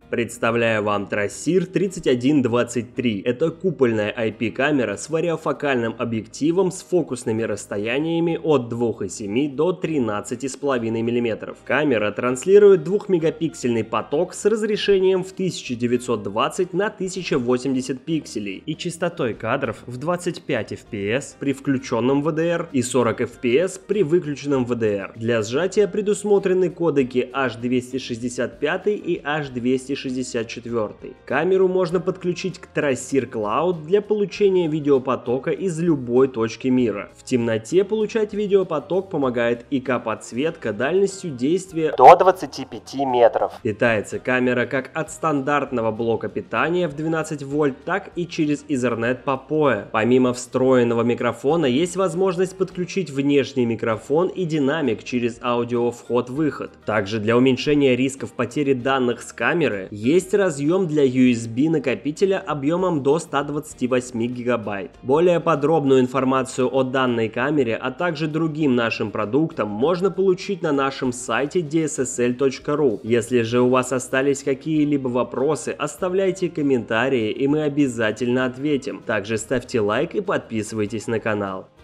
Представляю вам Trasir 3123. Это купольная IP-камера с вариофокальным объективом с фокусными расстояниями от 2,7 до 13,5 мм. Камера транслирует 2-мегапиксельный поток с разрешением в 1920 на 1080 пикселей и частотой кадров в 25 fps при включенном VDR и 40 fps при выключенном VDR. Для сжатия предусмотрены кодеки H265 и H264. Камеру можно подключить к Trasir Cloud для получения видеопотока из любой точки мира. В темноте получать видеопоток помогает ИК-подсветка дальностью действия до 25 метров. Питается камера как от стандартного блока питания в 12 вольт, так и через Ethernet по PoE. Помимо встроенного микрофона есть возможность подключить внешний микрофон и динамик через аудио-вход-выход. Также для уменьшения рисков потери данных с камеры есть разъем для USB накопителя объемом до 128 гигабайт. Более подробную информацию о данной камере, а также другим нашим продуктам можно получить на нашем сайте dssl.ru. Если же у вас остались какие-либо вопросы, оставляйте комментарии, и мы обязательно ответим. Также ставьте лайк и подписывайтесь на канал.